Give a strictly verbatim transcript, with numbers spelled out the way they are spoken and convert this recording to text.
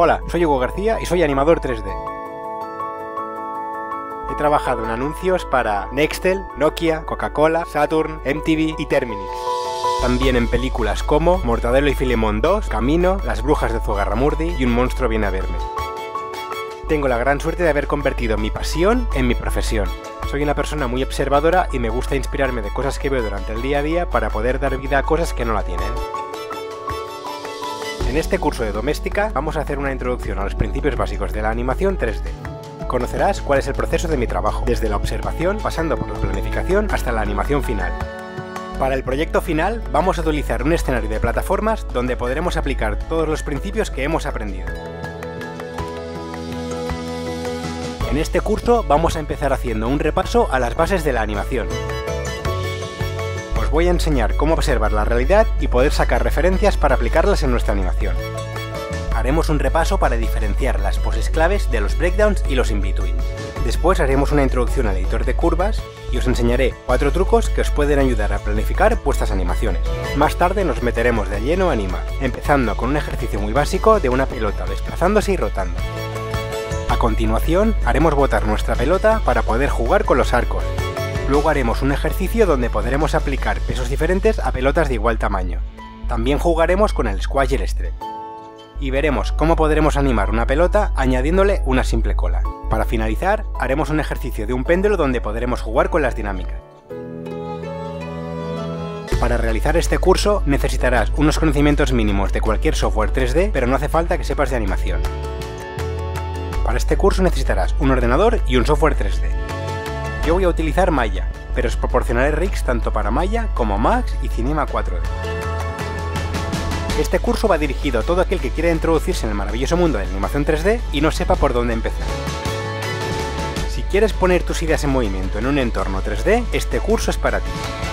Hola, soy Hugo García y soy animador tres D. He trabajado en anuncios para Nextel, Nokia, Coca-Cola, Saturn, M T V y Terminix. También en películas como Mortadelo y Filemón dos, Camino, Las brujas de Zugarramurdi y Un monstruo viene a verme. Tengo la gran suerte de haber convertido mi pasión en mi profesión. Soy una persona muy observadora y me gusta inspirarme de cosas que veo durante el día a día para poder dar vida a cosas que no la tienen. En este curso de doméstica vamos a hacer una introducción a los principios básicos de la animación tres D. Conocerás cuál es el proceso de mi trabajo, desde la observación, pasando por la planificación hasta la animación final. Para el proyecto final vamos a utilizar un escenario de plataformas donde podremos aplicar todos los principios que hemos aprendido. En este curso vamos a empezar haciendo un repaso a las bases de la animación. Os voy a enseñar cómo observar la realidad y poder sacar referencias para aplicarlas en nuestra animación. Haremos un repaso para diferenciar las poses claves de los breakdowns y los in-between. Después haremos una introducción al editor de curvas y os enseñaré cuatro trucos que os pueden ayudar a planificar vuestras animaciones. Más tarde nos meteremos de lleno a animar, empezando con un ejercicio muy básico de una pelota desplazándose y rotando. A continuación, haremos botar nuestra pelota para poder jugar con los arcos. Luego haremos un ejercicio donde podremos aplicar pesos diferentes a pelotas de igual tamaño. También jugaremos con el squash y el stretch. Y veremos cómo podremos animar una pelota añadiéndole una simple cola. Para finalizar, haremos un ejercicio de un péndulo donde podremos jugar con las dinámicas. Para realizar este curso necesitarás unos conocimientos mínimos de cualquier software tres D, pero no hace falta que sepas de animación. Para este curso necesitarás un ordenador y un software tres D. Yo voy a utilizar Maya, pero os proporcionaré rigs tanto para Maya como Max y Cinema cuatro D. Este curso va dirigido a todo aquel que quiera introducirse en el maravilloso mundo de la animación tres D y no sepa por dónde empezar. Si quieres poner tus ideas en movimiento en un entorno tres D, este curso es para ti.